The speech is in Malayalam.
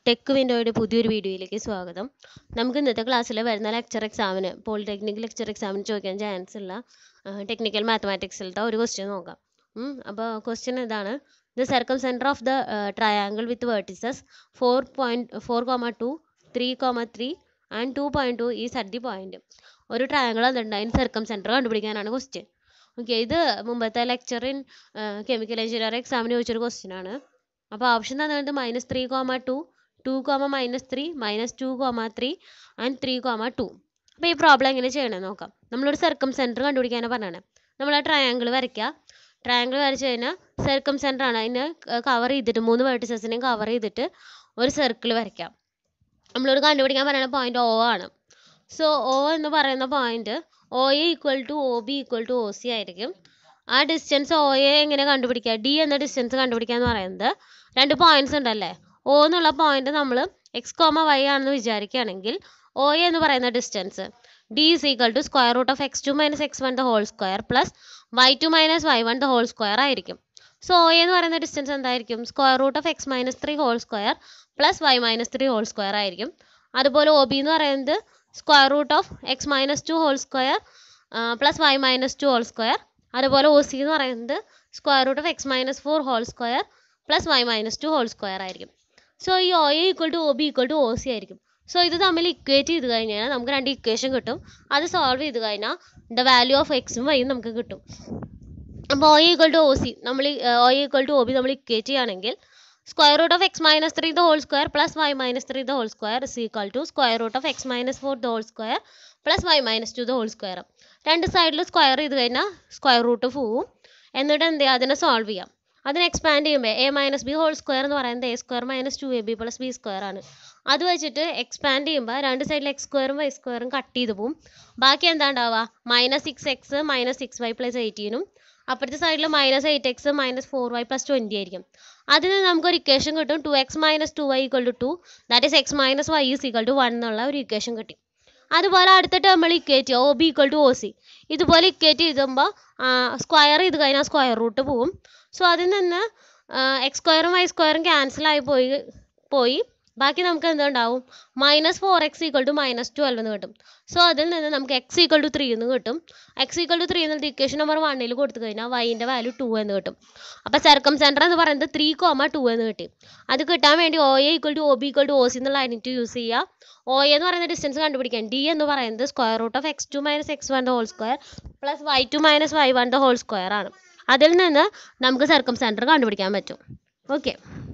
ടെക് വിൻഡോയുടെ പുതിയൊരു വീഡിയോയിലേക്ക് സ്വാഗതം. നമുക്ക് ഇന്നത്തെ ക്ലാസ്സിൽ വരുന്ന ലെക്ചർ എക്സാമിന് പോളിടെക്നിക് ലെക്ചർ എക്സാമിന് ചോദിക്കാൻ ചാൻസ് ഉള്ള ടെക്നിക്കൽ മാത്തമാറ്റിക്സിലത്തെ ഒരു ക്വസ്റ്റ്യൻ നോക്കാം. അപ്പോൾ ക്വസ്റ്റ്യൻ ഇതാണ്: the circle centre of the triangle with vertices 4.4,2 3,3 and 2.2 is at the point. ഒരു ട്രയാങ്കിൾ അതുണ്ട്, അതിന് സർക്കം സെൻറ്റർ കണ്ടുപിടിക്കാനാണ് ക്വസ്റ്റ്യൻ. ഓക്കെ, ഇത് മുമ്പത്തെ ലെക്ചറിൻ കെമിക്കൽ എഞ്ചിനീയറിംഗ് എക്സാമിന് ചോദിച്ചൊരു ക്വസ്റ്റ്യൻ ആണ്. അപ്പോൾ ഓപ്ഷൻ തന്നിട്ട് -3,2 2, -3 -2, 3 ആൻഡ് 3, 2. അപ്പോൾ ഈ പ്രോബ്ലം എങ്ങനെ ചെയ്യണമെന്ന് നോക്കാം. നമ്മളൊരു സർക്കം സെൻറ്റർ കണ്ടുപിടിക്കാനാണ് പറഞ്ഞത്. നമ്മൾ ആ ട്രയാങ്കിൾ വരയ്ക്കുക. ട്രയാങ്കിൾ വരച്ച് കഴിഞ്ഞാൽ സർക്കം സെൻറ്റർ ആണ്, അതിനെ കവർ ചെയ്തിട്ട് 3 വെർട്ടിസസിനെയും കവർ ചെയ്തിട്ട് ഒരു സർക്കിൾ വരയ്ക്കാം. നമ്മളോട് കണ്ടുപിടിക്കാൻ പറയുന്ന പോയിന്റ് O ആണ്. സോ O എന്ന് പറയുന്ന പോയിന്റ് OA = OB = OC ആയിരിക്കും. ആ ഡിസ്റ്റൻസ് OA എങ്ങനെ കണ്ടുപിടിക്കുക? D എന്ന ഡിസ്റ്റൻസ് കണ്ടുപിടിക്കുക എന്ന് പറയുന്നത് 2 പോയിന്റ്സ് ഉണ്ടല്ലേ. O എന്നുള്ള പോയിന്റ് നമ്മൾ x, y ആണെന്ന് വിചാരിക്കുകയാണെങ്കിൽ OA എന്ന് പറയുന്ന distance D = √(x2 - x1) + y2 - y1 ആയിരിക്കും. സോ OA എന്ന് പറയുന്ന ഡിസ്റ്റൻസ് എന്തായിരിക്കും? √(x - 3) + y - 3 ആയിരിക്കും. അതുപോലെ OB എന്ന് പറയുന്നത് √(x - 2) + y - 2. അതുപോലെ OC എന്ന് പറയുന്നത് √(x - 4) + y - 2 ആയിരിക്കും. സോ ഈ OA = OB = OC ആയിരിക്കും. സോ ഇത് തമ്മിൽ ഇക്വേറ്റ് ചെയ്ത് കഴിഞ്ഞാൽ നമുക്ക് 2 ഇക്വേഷൻ കിട്ടും. അത് സോൾവ് ചെയ്ത് കഴിഞ്ഞാൽ ദ വാല്യൂ ഓഫ് എക്സും വൈയും നമുക്ക് കിട്ടും. അപ്പോൾ OA = OC OA = OB നമ്മൾ ഇക്വേറ്റ് ചെയ്യുകയാണെങ്കിൽ √(x - 3) + y - 3 is equal to √(x - 4) + y - 2. രണ്ട് സൈഡിൽ സ്ക്വയർ ചെയ്ത് കഴിഞ്ഞാൽ സ്ക്വയർ റൂട്ട് പോവും. എന്നിട്ട് എന്ത് ചെയ്യുക? അതിനെ സോൾവ് ചെയ്യാം. അതിനെ എക്സ്പാൻഡ് ചെയ്യുമ്പോൾ a - b² എന്ന് പറയുന്നത് a² - 2ab + b² ആണ്. അത് വെച്ചിട്ട് എക്സ്പാൻഡ് ചെയ്യുമ്പോൾ രണ്ട് സൈഡിൽ x² y² കട്ട് ചെയ്ത് പോവും. ബാക്കി എന്താ ഉണ്ടാവുക? -6x - 6y + 18 അപ്പുറത്തെ സൈഡിൽ -8x - 4y + 20 ആയിരിക്കും. അതിൽ നിന്ന് നമുക്കൊരു ഇക്വേഷൻ കിട്ടും. 2x - 2y = 2, that is x - y = 1 എന്നുള്ള ഒരു ഇക്വേഷൻ കിട്ടി. അതുപോലെ അടുത്ത ടേമിൽ ഇക്വേറ്റ് ചെയ്യുക, OB = OC. ഇതുപോലെ ഇക്വേറ്റ് ചെയ്തുമ്പോൾ സ്ക്വയർ ചെയ്ത് കഴിഞ്ഞാൽ സ്ക്വയർ റൂട്ട് പോവും. സോ അതിൽ നിന്ന് x² y² ക്യാൻസലായി പോയി ബാക്കി നമുക്ക് എന്തുണ്ടാവും? -4x = -12 എന്ന് കിട്ടും. സോ അതിൽ നിന്ന് നമുക്ക് x = 3 എന്ന് കിട്ടും. x = 3 എന്നത് ഇക്വേഷൻ നമ്പർ 1 കൊടുത്തു കഴിഞ്ഞാൽ y-ൻ്റെ വാല്യൂ 2 എന്ന് കിട്ടും. അപ്പോൾ സർക്കം സെൻറ്റർ എന്ന് പറയുന്നത് 3, 2 എന്ന് കിട്ടി. അത് കിട്ടാൻ വേണ്ടി OA = OB = OC എന്നുള്ള ഐഡൻറ്റിറ്റി യൂസ് ചെയ്യുക. OA എന്ന് പറയുന്ന ഡിസ്റ്റൻസ് കണ്ടുപിടിക്കാൻ D എന്ന് പറയുന്നത് √(x2 - x1) + y2 - y1 ആണ്. അതിൽ നിന്ന് നമുക്ക് സർക്കം സെൻറ്റർ കണ്ടുപിടിക്കാൻ പറ്റും. ഓക്കെ.